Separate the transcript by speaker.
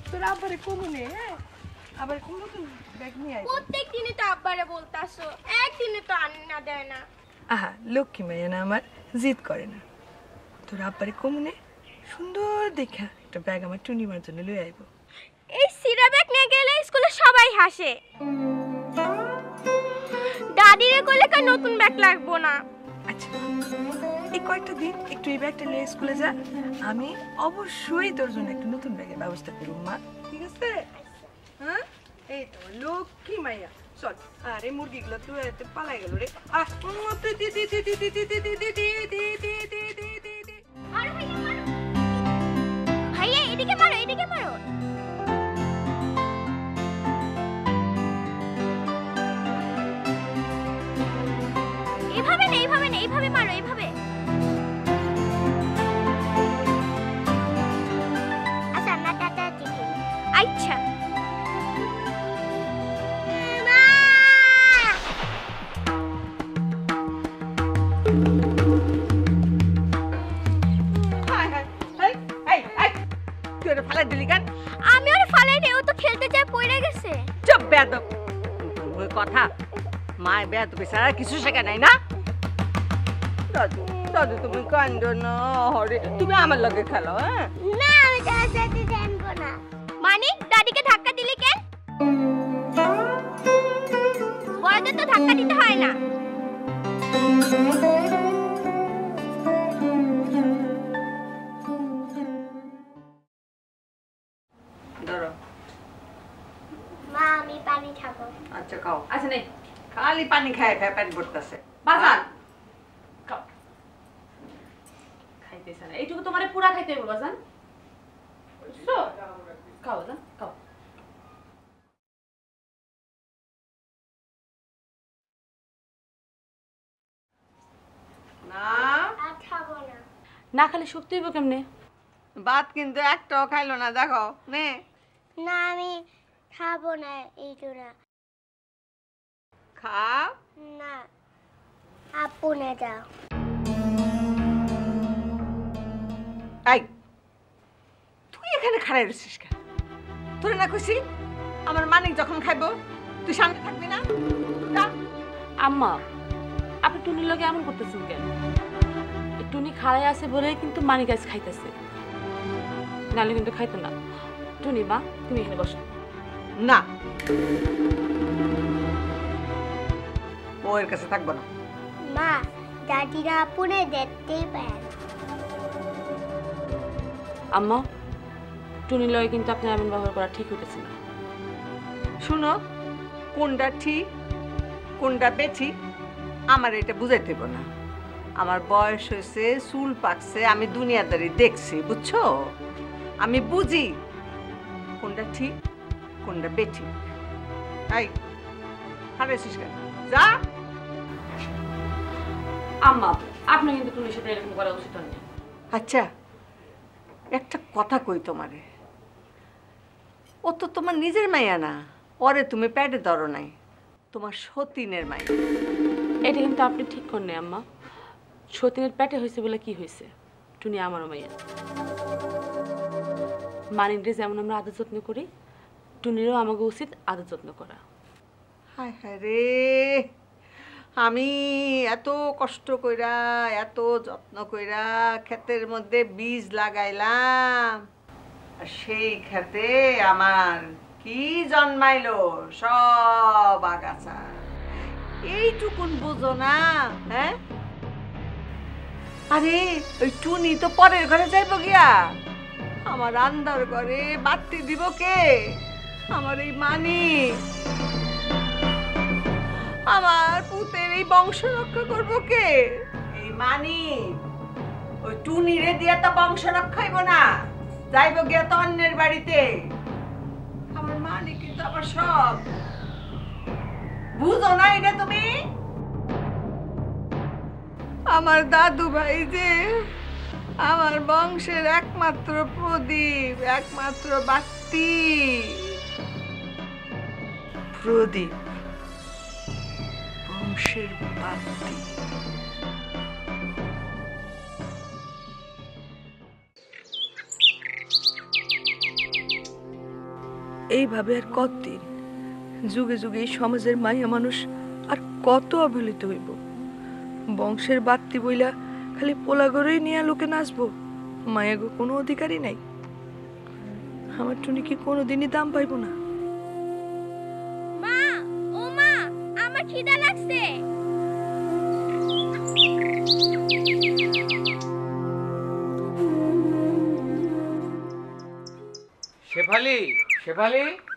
Speaker 1: তোর আব্বারে কমনে হ্যাঁ আবার কোন নতুন ব্যাগ নিয়ে আইবো
Speaker 2: প্রত্যেক দিনই তো আব্বারে বলতাছো একদিনে তো আনি না দেয় না
Speaker 1: আহা লক্ষ্মী মাইয়া না আমার জিদ করে না তোর আব্বারে কমনে সুন্দর দেখা একটা ব্যাগ আমার টুনিমার জন্য লই আইবো
Speaker 2: এই সিরা ব্যাগ নিয়ে গেলে স্কুলে সবাই হাসে দাদিরে কইলে কা নতুন ব্যাগ লাগবো না
Speaker 1: আচ্ছা এই কয়েকটা দিন একটু এই ব্যাগটা নিয়ে স্কুলে যা আমি অবশ্যই তোর জন্য একটা নতুন ব্যাগের ব্যবস্থা করব মা ঠিক আছে হ্যাঁ এই তো লক্ষ্মী মাইয়া চল আরে মুরগিগুলো তুই এতে পালাই গেল রে আহ তুই দি দি দি দি দি দি দি দি দি দি দি দি দি দি দি
Speaker 2: আরে ভাইয়া এদিকে মারো এদিকে মারো এইভাবে না এইভাবে না এইভাবে মারো এইভাবে আচ্ছা না টাটা চিকেন আচ্ছা আমি ওরে ফালাই নেই ও তো খেলতে যায় পড়ে গেছে
Speaker 3: চুপ বেয়াদব ওই কথা মায় বেয়াদব ছাড়া কিছু শেখা নাই না দাদু দাদু তুমি কান্দো না হরে তুমি আমার লগে খেলো হ্যাঁ
Speaker 2: না আমি তার সাথে জানবো না মানে দাদিকে ধাক্কা দিলে কেন বড়দের তো ধাক্কা দিতে হয় না
Speaker 3: ধরো
Speaker 2: মা আমি পানি খাবো
Speaker 3: আচ্ছা খাও আচ্ছা নেই খালি পানি খায় খায় পানি পড়তেছে
Speaker 4: বাজান খাও খাইতেছ না এইটুকু তোমারে পুরা খাইতে হইব বাজান বুঝছো খাও বাজান খাও
Speaker 3: না
Speaker 2: আর খাবো না
Speaker 4: না খালি শক্তি হইব কেমনে
Speaker 3: ভাত কিন্তু একটাও খাইলো না দেখো নে
Speaker 2: না আমি খাবো না এইটুরা
Speaker 3: খাও
Speaker 2: না আপনে যাও
Speaker 3: এই তুই এখানে খাড়াই রয়েছিস কেন তোরে না খুশি আমার মানিক যখন খাইবো তুই সামনে থাকবি না যা
Speaker 4: আম্মা আপনি টুনির লগে এমন করতেছেন কেন এই টুনি খাড়াই আছে বলেই কিন্তু মানিক আজ খাইতেছে নাহলে কিন্তু খাইতো না টুনি মা তুমি এখানে বসো
Speaker 3: না ও এর কাছে থাকবো না
Speaker 2: মা দাদিরা আপনে দেখতেই পায় না
Speaker 4: আম্মা টুনির লগে কিন্তু আপনি এমন ব্যবহার করা ঠিক হইতেছে না
Speaker 3: শুনো কোনটা ঠিক কোনটা বেঠি আমার এটা বুঝাইতে হবে না আমার বয়স হয়েছে চুল পাকছে আমি দুনিয়াদারি দেখছি বুঝছো আমি বুঝি কোনটা ঠিক কোনটা বেঠি তাই হারাইছিস কেন যা
Speaker 4: আম্মা আপনার কিন্তু টুনির সাথে এরকম করা উচিত হয়নি
Speaker 3: আচ্ছা একটা কথা কই তোমারে ও তো তোমার নিজের মাইয়া না ওরে তুমি পেটে ধরো নাই তোমার সতীনের মাইয়া
Speaker 4: এটা কিন্তু আপনি ঠিক করেন আম্মা সতীনের পেটে হয়েছে বলে কি হয়েছে টুনি আমারও মাইয়া মানিকরে যেমন আমরা আদর যত্ন করি টুনিরও আমাকে উচিত আদর যত্ন করা
Speaker 3: হায় হায় রে আমি এত কষ্ট কইরা এত যত্ন কইরা ক্ষেতের মধ্যে বীজ লাগাইলাম আর সেই ক্ষেতে আমার কি জন্মাইলো সব আগাছা এইটুকুন বুঝো না হ্যাঁ আরে ওই টুনি তো পরের ঘরে যাইব গিয়া আমার আন্দার ঘরে বাতি দিব কে আমার এই মানিক আমার পুতের এই বংশ রক্ষা করবো কে এই মানিক ওই টুনিরে দিয়া তো বংশ রক্ষা হইব না যাইব গিয়া তো অন্যের বাড়িতে আমার মানিক কিন্তু আমার সব বুঝো না এটা তুমি আমার দাদু ভাই যে আমার বংশের একমাত্র প্রদীপ একমাত্র বাতি প্রদীপ বংশের বাতি
Speaker 1: এইভাবে আর কতদিন? যুগে যুগে এই সমাজের মাইয়া মানুষ আর কত অবহেলিত হইব? বংশের বাত্তি বইলা খালি পোলাগরেই নিয়ে লোকে নাচবো, মায়াগো কোনো অধিকারই নাই? আমার টুনি কি কোনোদিনই দাম পাইব না?
Speaker 2: মা, ও মা, আমার খিদা লাগছে।
Speaker 5: শেফালি, শেফালি,